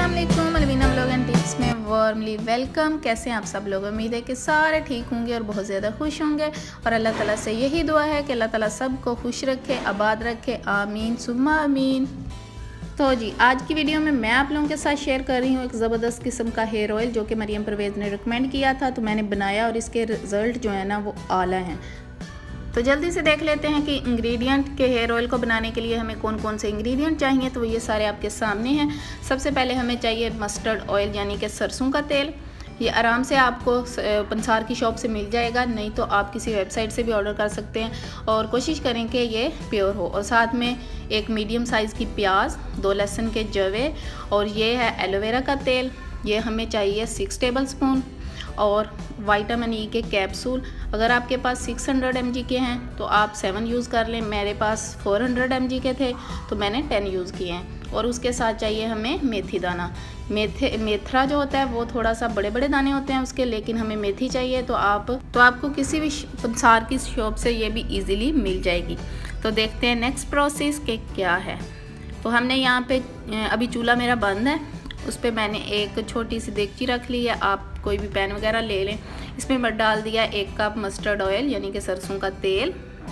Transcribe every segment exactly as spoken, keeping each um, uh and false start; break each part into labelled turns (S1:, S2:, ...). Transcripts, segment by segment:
S1: अस्सलाम वालेकुम, Alveena vlog and tips में वार्मली वेलकम। कैसे हैं आप सब लोग? उम्मीद है कि सारे ठीक होंगे और बहुत ज़्यादा खुश होंगे और अल्लाह ताला से यही दुआ है कि अल्लाह ताला सबको खुश रखे, आबाद रखे, आमीन सुम्मा आमीन। तो जी आज की वीडियो में मैं आप लोगों के साथ शेयर कर रही हूँ एक ज़बरदस्त किस्म का हेयर ऑयल जो कि मरियम परवेज़ ने रिकमेंड किया था, तो मैंने बनाया और इसके रिज़ल्ट जो है ना वो आला हैं। तो जल्दी से देख लेते हैं कि इंग्रेडिएंट के हेयर ऑयल को बनाने के लिए हमें कौन कौन से इंग्रेडिएंट चाहिए। तो ये सारे आपके सामने हैं। सबसे पहले हमें चाहिए मस्टर्ड ऑयल यानी कि सरसों का तेल। ये आराम से आपको पंसार की शॉप से मिल जाएगा, नहीं तो आप किसी वेबसाइट से भी ऑर्डर कर सकते हैं और कोशिश करें कि ये प्योर हो। और साथ में एक मीडियम साइज़ की प्याज, दो लहसुन के जवे और ये है एलोवेरा का तेल। ये हमें चाहिए सिक्स टेबल स्पून और विटामिन ई के कैप्सूल। अगर आपके पास सिक्स हंड्रेड एम जी के हैं तो आप सेवन यूज़ कर लें। मेरे पास फोर हंड्रेड एम जी के थे तो मैंने टेन यूज़ किए हैं। और उसके साथ चाहिए हमें मेथी दाना। मेथे मेथरा जो होता है वो थोड़ा सा बड़े बड़े दाने होते हैं उसके, लेकिन हमें मेथी चाहिए तो आप तो आपको किसी भी पंसार की शॉप से ये भी ईज़िली मिल जाएगी। तो देखते हैं नेक्स्ट प्रोसेस के क्या है। तो हमने यहाँ पे अभी चूल्हा मेरा बंद है, उस पर मैंने एक छोटी सी देगची रख ली है। आप कोई भी पैन वगैरह ले लें। इसमें मैं डाल दिया एक कप मस्टर्ड ऑयल यानी कि सरसों का तेल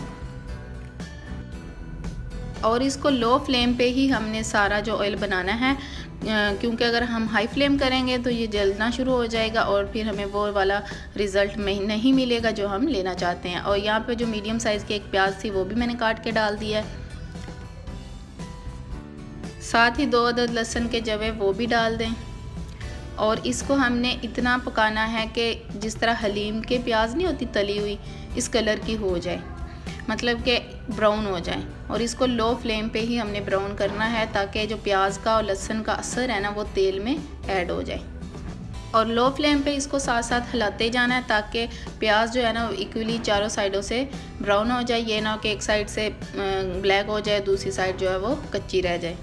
S1: और इसको लो फ्लेम पे ही हमने सारा जो ऑयल बनाना है, क्योंकि अगर हम हाई फ्लेम करेंगे तो ये जलना शुरू हो जाएगा और फिर हमें वो वाला रिज़ल्ट नहीं मिलेगा जो हम लेना चाहते हैं। और यहाँ पे जो मीडियम साइज़ की एक प्याज थी वो भी मैंने काट के डाल दिया है। साथ ही दो अदद लहसुन के जवे वो भी डाल दें और इसको हमने इतना पकाना है कि जिस तरह हलीम के प्याज नहीं होती तली हुई, इस कलर की हो जाए, मतलब कि ब्राउन हो जाए। और इसको लो फ्लेम पे ही हमने ब्राउन करना है ताकि जो प्याज का और लहसुन का असर है ना वो तेल में ऐड हो जाए। और लो फ्लेम पे इसको साथ साथ हिलाते जाना है ताकि प्याज जो है ना वो इक्वली चारों साइडों से ब्राउन हो जाए। ये ना कि एक साइड से ब्लैक हो जाए, दूसरी साइड जो है वो कच्ची रह जाए।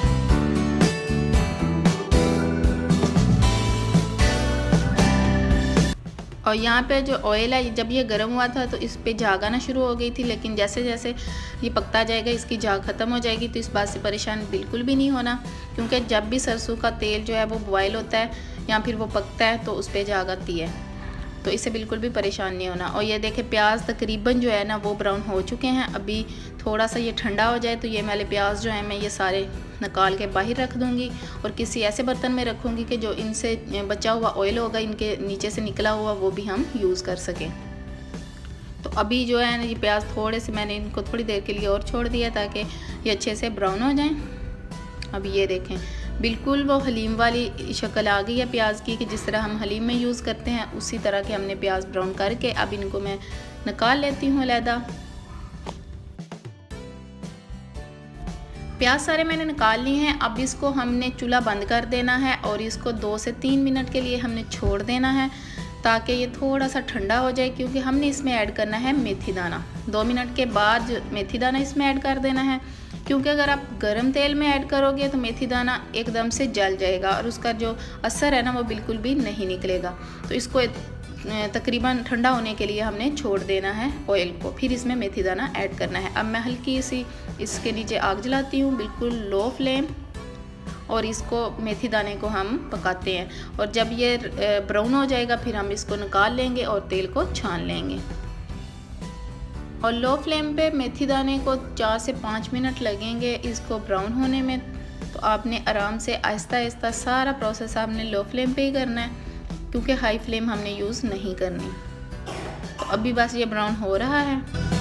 S1: और यहाँ पे जो ऑयल है जब ये गर्म हुआ था तो इस पे झाग आना शुरू हो गई थी, लेकिन जैसे जैसे ये पकता जाएगा इसकी झाग ख़त्म हो जाएगी। तो इस बात से परेशान बिल्कुल भी नहीं होना, क्योंकि जब भी सरसों का तेल जो है वो बॉयल होता है या फिर वो पकता है तो उस पर झाग आती है, तो इससे बिल्कुल भी परेशान नहीं होना। और ये देखें प्याज तकरीबन जो है ना वो ब्राउन हो चुके हैं। अभी थोड़ा सा ये ठंडा हो जाए तो ये वाले प्याज जो है मैं ये सारे निकाल के बाहर रख दूंगी और किसी ऐसे बर्तन में रखूंगी कि जो इनसे बचा हुआ ऑयल होगा इनके नीचे से निकला हुआ वो भी हम यूज़ कर सकें। तो अभी जो है ना ये प्याज थोड़े से मैंने इनको थोड़ी देर के लिए और छोड़ दिया ताकि ये अच्छे से ब्राउन हो जाएं। अब ये देखें बिल्कुल वो हलीम वाली शक्ल आ गई है प्याज की, कि जिस तरह हम हलीम में यूज़ करते हैं उसी तरह के हमने प्याज ब्राउन करके अब इनको मैं निकाल लेती हूँ अलहदा। प्याज सारे मैंने निकाल लिए हैं। अब इसको हमने चूल्हा बंद कर देना है और इसको दो से तीन मिनट के लिए हमने छोड़ देना है ताकि ये थोड़ा सा ठंडा हो जाए, क्योंकि हमने इसमें ऐड करना है मेथी दाना। दो मिनट के बाद मेथी दाना इसमें ऐड कर देना है, क्योंकि अगर आप गर्म तेल में ऐड करोगे तो मेथी दाना एकदम से जल जाएगा और उसका जो असर है ना वो बिल्कुल भी नहीं निकलेगा। तो इसको तकरीबन ठंडा होने के लिए हमने छोड़ देना है ऑयल को, फिर इसमें मेथी दाना ऐड करना है। अब मैं हल्की सी इसके नीचे आग जलाती हूँ, बिल्कुल लो फ्लेम, और इसको मेथी दाने को हम पकाते हैं। और जब ये ब्राउन हो जाएगा फिर हम इसको निकाल लेंगे और तेल को छान लेंगे। और लो फ्लेम पे मेथी दाने को चार से पाँच मिनट लगेंगे इसको ब्राउन होने में। तो आपने आराम से आहिस्ता आहिस्ता सारा प्रोसेस आपने लो फ्लेम पे ही करना है, क्योंकि हाई फ्लेम हमने यूज़ नहीं करनी। तो अभी बस ये ब्राउन हो रहा है।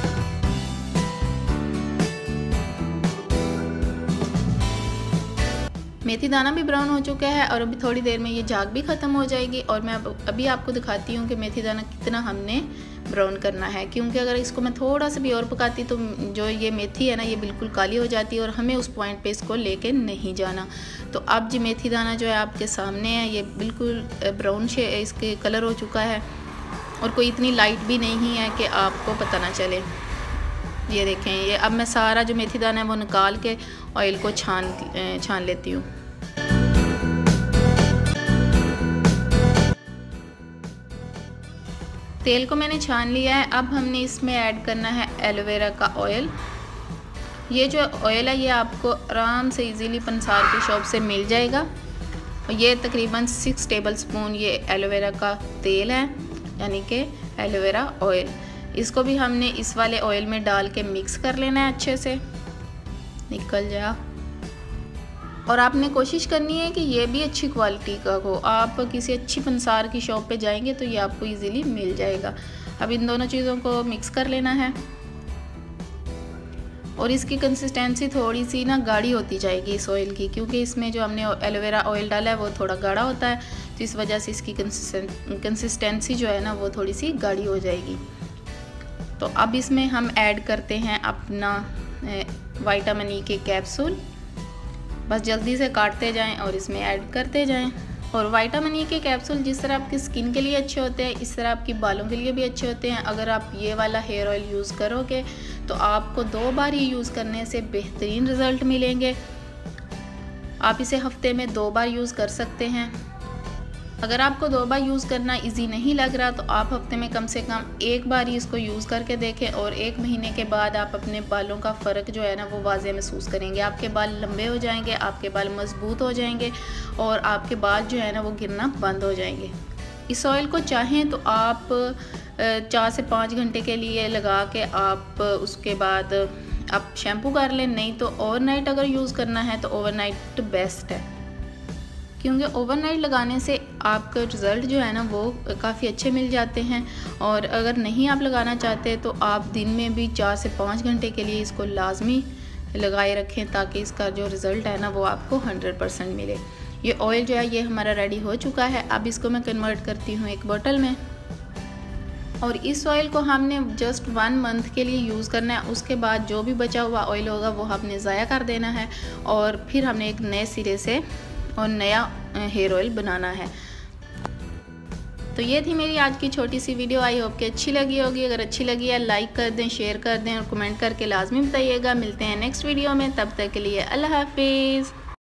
S1: मेथी दाना भी ब्राउन हो चुका है और अभी थोड़ी देर में ये झाग भी ख़त्म हो जाएगी। और मैं अभी आपको दिखाती हूँ कि मेथी दाना कितना हमने ब्राउन करना है, क्योंकि अगर इसको मैं थोड़ा सा भी और पकाती तो जो ये मेथी है ना ये बिल्कुल काली हो जाती है और हमें उस पॉइंट पे इसको लेके नहीं जाना। तो अब जो मेथी दाना जो है आपके सामने है ये बिल्कुल ब्राउन शे इसके कलर हो चुका है और कोई इतनी लाइट भी नहीं है कि आपको पता ना चले। ये देखें, ये अब मैं सारा जो मेथी दाना है वो निकाल के ऑयल को छान छान लेती हूँ। तेल को मैंने छान लिया है। अब हमने इसमें ऐड करना है एलोवेरा का ऑयल। ये जो ऑयल है ये आपको आराम से इजीली पंसार की शॉप से मिल जाएगा। और ये तकरीबन सिक्स टेबल स्पून ये एलोवेरा का तेल है, यानी कि एलोवेरा ऑयल। इसको भी हमने इस वाले ऑयल में डाल के मिक्स कर लेना है, अच्छे से निकल जाए। और आपने कोशिश करनी है कि ये भी अच्छी क्वालिटी का हो। आप किसी अच्छी पंसार की शॉप पे जाएंगे तो ये आपको इजीली मिल जाएगा। अब इन दोनों चीज़ों को मिक्स कर लेना है और इसकी कंसिस्टेंसी थोड़ी सी ना गाढ़ी होती जाएगी इस ऑयल की, क्योंकि इसमें जो हमने एलोवेरा ऑयल डाला है वो थोड़ा गाढ़ा होता है, तो इस वजह से इसकी कंसिस्टेंसी जो है ना वो थोड़ी सी गाढ़ी हो जाएगी। तो अब इसमें हम ऐड करते हैं अपना विटामिन ई के कैप्सूल। बस जल्दी से काटते जाएं और इसमें ऐड करते जाएं। और विटामिन ई के कैप्सूल जिस तरह आपकी स्किन के लिए अच्छे होते हैं, इस तरह आपकी बालों के लिए भी अच्छे होते हैं। अगर आप ये वाला हेयर ऑयल यूज़ करोगे तो आपको दो बार ही यूज़ करने से बेहतरीन रिज़ल्ट मिलेंगे। आप इसे हफ्ते में दो बार यूज़ कर सकते हैं। अगर आपको दो बार यूज़ करना इजी नहीं लग रहा तो आप हफ्ते में कम से कम एक बार ही इसको यूज़ करके देखें, और एक महीने के बाद आप अपने बालों का फ़र्क जो है ना वो वाज़े महसूस करेंगे। आपके बाल लंबे हो जाएंगे, आपके बाल मजबूत हो जाएंगे और आपके बाल जो है ना वो गिरना बंद हो जाएंगे। इस ऑयल को चाहें तो आप चार से पाँच घंटे के लिए लगा के आप उसके बाद आप शैम्पू कर लें, नहीं तो ओवरनाइट अगर यूज़ करना है तो ओवरनाइट बेस्ट है, क्योंकि ओवरनाइट लगाने से आपका रिज़ल्ट जो है ना वो काफ़ी अच्छे मिल जाते हैं। और अगर नहीं आप लगाना चाहते तो आप दिन में भी चार से पाँच घंटे के लिए इसको लाजमी लगाए रखें, ताकि इसका जो रिज़ल्ट है ना वो आपको हंड्रेड परसेंट मिले। ये ऑयल जो है ये हमारा रेडी हो चुका है। अब इसको मैं कन्वर्ट करती हूँ एक बोतल में, और इस ऑयल को हमने जस्ट वन मंथ के लिए यूज़ करना है। उसके बाद जो भी बचा हुआ ऑयल होगा वो हमने ज़ाया कर देना है, और फिर हमने एक नए सिरे से और नया हेयर ऑयल बनाना है। तो ये थी मेरी आज की छोटी सी वीडियो। आई होप कि अच्छी लगी होगी। अगर अच्छी लगी है लाइक कर दें, शेयर कर दें और कमेंट करके लाजमी बताइएगा। मिलते हैं नेक्स्ट वीडियो में, तब तक के लिए अल्लाह हाफिज़।